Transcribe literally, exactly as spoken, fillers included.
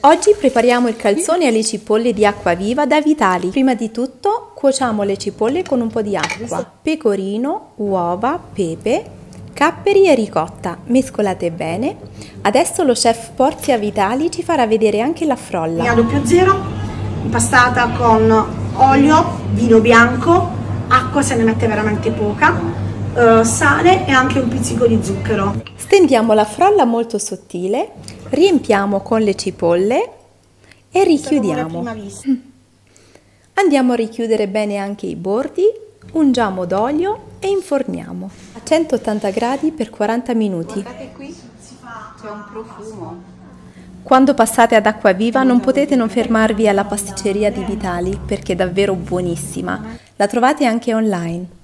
Oggi prepariamo il calzone alle cipolle di acquaviva da Vitali. Prima di tutto cuociamo le cipolle con un po' di acqua, pecorino, uova, pepe, capperi e ricotta. Mescolate bene. Adesso lo chef Porzia Vitali ci farà vedere anche la frolla. A doppio zero, impastata con olio, vino bianco, acqua se ne mette veramente poca, eh, sale e anche un pizzico di zucchero. Stendiamo la frolla molto sottile, riempiamo con le cipolle e richiudiamo. Andiamo a richiudere bene anche i bordi, ungiamo d'olio e inforniamo a centottanta gradi per quaranta minuti. Guardate qui, c'è un profumo. Quando passate ad Acquaviva non potete non fermarvi alla pasticceria di Vitali perché è davvero buonissima. La trovate anche online.